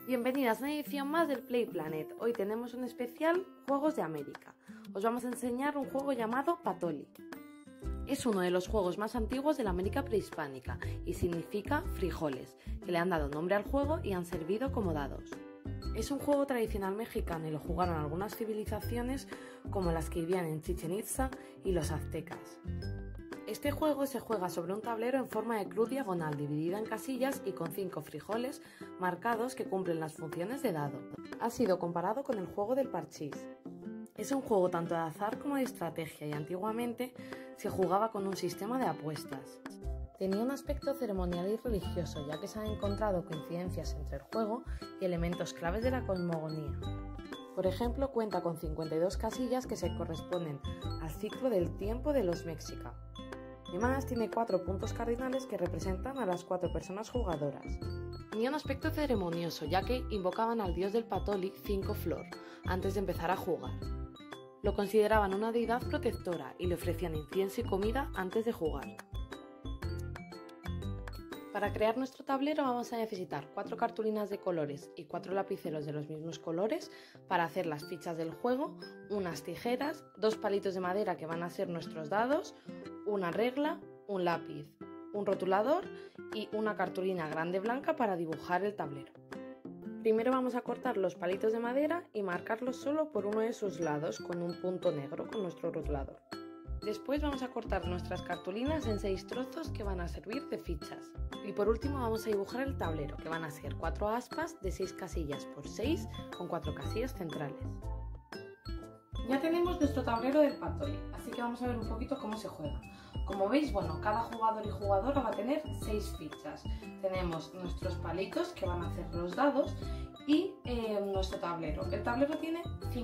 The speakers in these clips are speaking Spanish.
Bienvenidas a una edición más del Play Planet. Hoy tenemos un especial Juegos de América. Os vamos a enseñar un juego llamado Patoli. Es uno de los juegos más antiguos de la América prehispánica y significa frijoles, que le han dado nombre al juego y han servido como dados. Es un juego tradicional mexicano y lo jugaron algunas civilizaciones como las que vivían en Chichén Itzá y los aztecas. Este juego se juega sobre un tablero en forma de cruz diagonal dividida en casillas y con 5 frijoles marcados que cumplen las funciones de dado. Ha sido comparado con el juego del parchís. Es un juego tanto de azar como de estrategia y antiguamente se jugaba con un sistema de apuestas. Tenía un aspecto ceremonial y religioso, ya que se han encontrado coincidencias entre el juego y elementos claves de la cosmogonía. Por ejemplo, cuenta con 52 casillas que se corresponden al ciclo del tiempo de los Mexica. Además, tiene 4 puntos cardinales que representan a las 4 personas jugadoras. Tenía un aspecto ceremonioso, ya que invocaban al dios del Patoli, Cinco Flor, antes de empezar a jugar. Lo consideraban una deidad protectora y le ofrecían incienso y comida antes de jugar. Para crear nuestro tablero vamos a necesitar 4 cartulinas de colores y 4 lapiceros de los mismos colores para hacer las fichas del juego, unas tijeras, 2 palitos de madera que van a ser nuestros dados, una regla, un lápiz, un rotulador y una cartulina grande blanca para dibujar el tablero. Primero vamos a cortar los palitos de madera y marcarlos solo por uno de sus lados con un punto negro con nuestro rotulador. Después vamos a cortar nuestras cartulinas en 6 trozos que van a servir de fichas. Y por último vamos a dibujar el tablero, que van a ser 4 aspas de 6 casillas por 6 con 4 casillas centrales. Ya tenemos nuestro tablero del Patoli, así que vamos a ver un poquito cómo se juega. Como veis, cada jugador y jugadora va a tener 6 fichas. Tenemos nuestros palitos que van a hacer los dados y nuestro tablero. El tablero tiene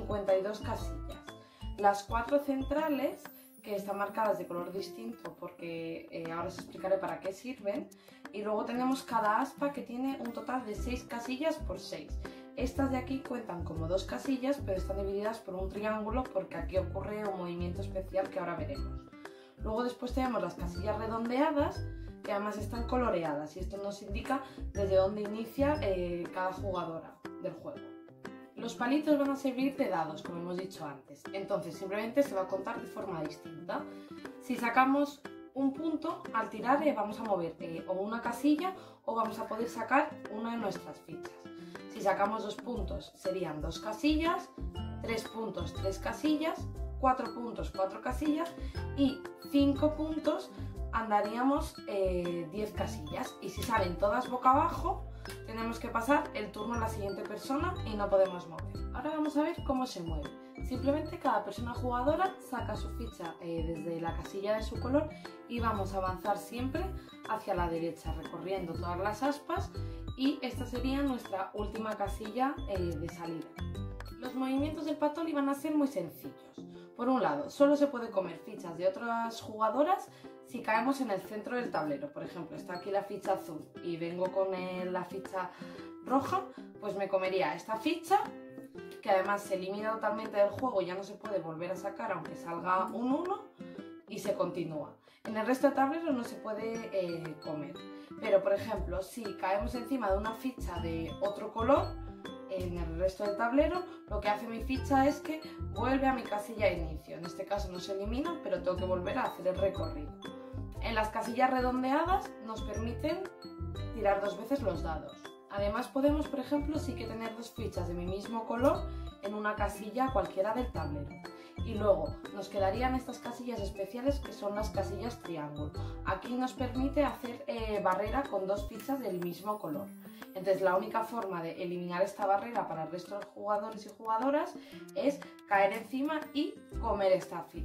52 casillas. Las 4 centrales, que están marcadas de color distinto porque ahora os explicaré para qué sirven, y luego tenemos cada aspa que tiene un total de 6 casillas por 6. Estas de aquí cuentan como 2 casillas, pero están divididas por un triángulo porque aquí ocurre un movimiento especial que ahora veremos. Luego después tenemos las casillas redondeadas, que además están coloreadas, y esto nos indica desde dónde inicia cada jugadora del juego. Los palitos van a servir de dados, como hemos dicho antes, entonces simplemente se va a contar de forma distinta. Si sacamos un punto, al tirar vamos a mover o una casilla o vamos a poder sacar una de nuestras fichas. Si sacamos 2 puntos serían 2 casillas, 3 puntos 3 casillas, 4 puntos 4 casillas y 5 puntos andaríamos 10 casillas. Y si salen todas boca abajo, tenemos que pasar el turno a la siguiente persona y no podemos mover. Ahora vamos a ver cómo se mueve. Simplemente cada persona jugadora saca su ficha desde la casilla de su color y vamos a avanzar siempre hacia la derecha, recorriendo todas las aspas, y esta sería nuestra última casilla de salida. Los movimientos del Patoli van a ser muy sencillos. Por un lado, solo se puede comer fichas de otras jugadoras si caemos en el centro del tablero. Por ejemplo, está aquí la ficha azul y vengo con la ficha roja, pues me comería esta ficha, que además se elimina totalmente del juego y ya no se puede volver a sacar aunque salga un 1, y se continúa. En el resto del tablero no se puede comer. Pero, por ejemplo, si caemos encima de una ficha de otro color, en el resto del tablero, lo que hace mi ficha es que vuelve a mi casilla de inicio. En este caso no se elimina, pero tengo que volver a hacer el recorrido. En las casillas redondeadas nos permiten tirar 2 veces los dados. Además podemos, por ejemplo, sí que tener 2 fichas de mi mismo color en una casilla cualquiera del tablero. Y luego nos quedarían estas casillas especiales, que son las casillas triángulo. Aquí nos permite hacer barrera con 2 fichas del mismo color. Entonces la única forma de eliminar esta barrera para el resto de jugadores y jugadoras es caer encima y comer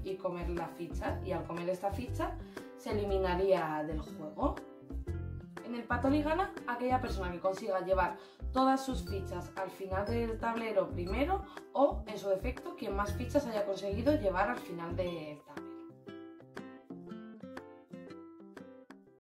la ficha. Y al comer esta ficha se eliminaría del juego. En el Patoli gana aquella persona que consiga llevar todas sus fichas al final del tablero primero, o en su defecto quien más fichas haya conseguido llevar al final del tablero.